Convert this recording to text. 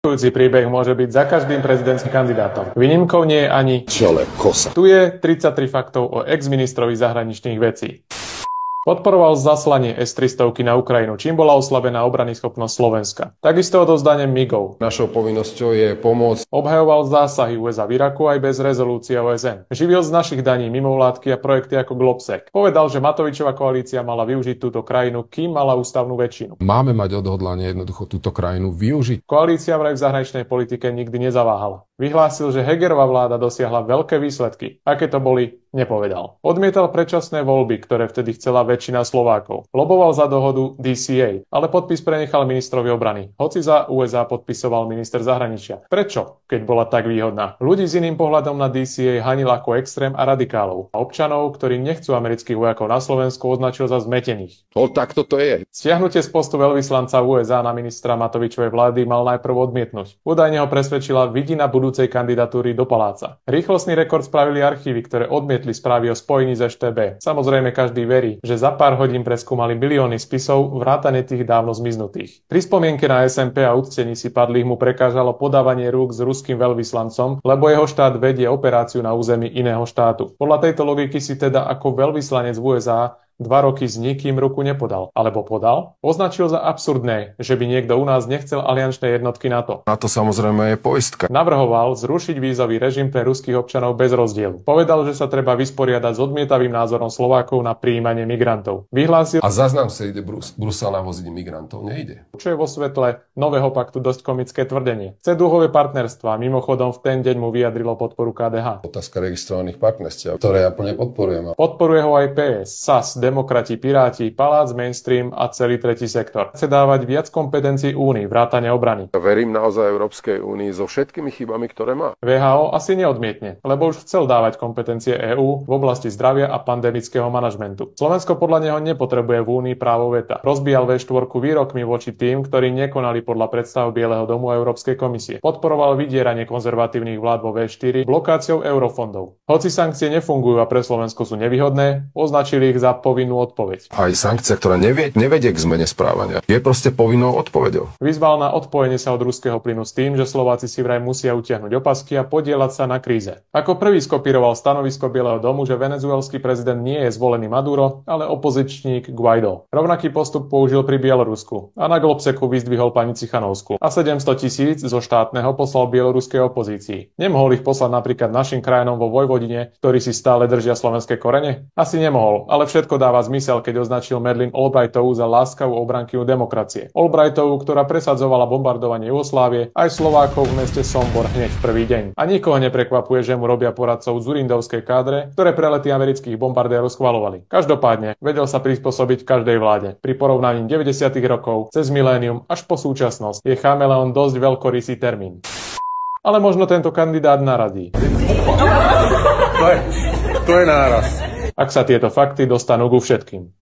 Šokujúci príbeh môže byť za každým prezidentským kandidátom. Výnimkou nie je ani Čele kosa. Tu je 33 faktov o ex-ministrovi zahraničných vecí. Podporoval zaslanie S-300 na Ukrajinu, čím bola oslabená obranyschopnosť Slovenska. Takisto odovzdanie MIGov. Našou povinnosťou je pomôcť. Obhajoval zásahy USA v Iraku aj bez rezolúcie OSN. Živil z našich daní mimovládky a projekty ako Globsec. Povedal, že Matovičova koalícia mala využiť túto krajinu, kým mala ústavnú väčšinu. Máme mať odhodlanie jednoducho túto krajinu využiť. Koalícia vraj v zahraničnej politike nikdy nezaváhala. Vyhlásil, že Hegerová vláda dosiahla veľké výsledky. Aké to boli, nepovedal. Odmietal predčasné voľby, ktoré vtedy chcela väčšina Slovákov. Loboval za dohodu DCA, ale podpis prenechal ministrovi obrany. Hoci za USA podpisoval minister zahraničia. Prečo, keď bola tak výhodná? Ľudí s iným pohľadom na DCA hanil ako extrém a radikálov. A občanov, ktorí nechcú amerických vojakov na Slovensku, označil za zmetených. Takto to je. Stiahnutie z postu veľvyslanca USA na ministra Matovičovej vlády mal najprv odmietnúť. Údajne ho presvedčila vidina budúcej kandidatúry do paláca. Rýchlostný rekord spravili archívy, ktoré odmietli správy o spojení z EŠTB. Samozrejme každý verí, že za pár hodín preskúmali milióny spisov vrátane tých dávno zmiznutých. Pri spomienke na SMP a uctení si padlých mu prekážalo podávanie rúk s ruským veľvyslancom, lebo jeho štát vedie operáciu na území iného štátu. Podľa tejto logiky si teda ako veľvyslanec v USA 2 roky s nikým ruku nepodal. Alebo podal? Označil za absurdné, že by niekto u nás nechcel aliančné jednotky NATO. NATO samozrejme je poistka. Navrhoval zrušiť vízový režim pre ruských občanov bez rozdielu. Povedal, že sa treba vysporiadať s odmietavým názorom Slovákov na prijímanie migrantov. Vyhlásil, A zaznám sa ide Brusel navoziť migrantov, nejde. čo je vo svetle nového paktu dosť komické tvrdenie. Chce dúhové partnerstvá, mimochodom v ten deň mu vyjadrilo podporu KDH. Otázka registrovaných partnerstiev, ktoré ja plne podporujem. Podporuje ho aj PS, SAS, Demokrati, Piráti, Palác, Mainstream a celý tretí sektor. Chce dávať viac kompetencií Únii, vrátane obrany. Verím naozaj Európskej únii so všetkými chybami, ktoré má. WHO asi neodmietne, lebo už chcel dávať kompetencie EÚ v oblasti zdravia a pandemického manažmentu. Slovensko podľa neho nepotrebuje v Únii právo veta. Rozbíjal V4 výrokmi voči tým, ktorí nekonali podľa predstav Bieleho domu a Európskej komisie. Podporoval vydieranie konzervatívnych vlád vo V4 blokáciou eurofondov. Hoci sankcie nefungujú a pre Slovensko sú nevýhodné, označili ich za povinnú odpoveď. Aj sankcia, ktorá nevedie k zmene správania, je proste povinnou odpoveďou. Vyzval na odpojenie sa od ruského plynu s tým, že Slováci si vraj musia utiahnuť opasky a podieľať sa na kríze. Ako prvý skopíroval stanovisko Bieleho domu, že venezuelský prezident nie je zvolený Maduro, ale opozičník Guaidó. Rovnaký postup použil pri Bielorusku a na Globseku vyzdvihol pani Cichanovskú. A 700 000 zo štátneho poslal bieloruskej opozícii. Nemohol ich poslať napríklad našim krajanom vo Vojvodine, ktorí si stále držia slovenské korene? Asi nemohol, ale všetko dáva zmysel, keď označil Madeleine Albrightovú za láskavú obrankyňu demokracie. Albrightovú, ktorá presadzovala bombardovanie Jugoslávie, aj Slovákov v meste Sombor hneď v prvý deň. A nikoho neprekvapuje, že mu robia poradcov z urindovskej kádre, ktoré prelety amerických bombardérov schvaľovali. Každopádne vedel sa prispôsobiť každej vláde. Pri porovnaní 90. rokov cez milénium až po súčasnosť je chameleon dosť veľkorysý termín. Ale možno tento kandidát naradí. To je náraz. Ak sa tieto fakty dostanú ku všetkým.